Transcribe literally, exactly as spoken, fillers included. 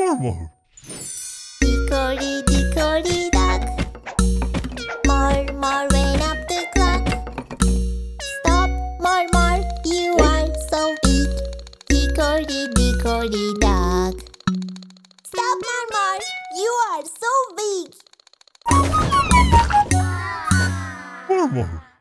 Mormor. Hickory dickory dock. Mormor ran up the clock. Stop, Mormor, you are so big. Hickory dickory dock. Stop, Mormor, you are so big. Mormor.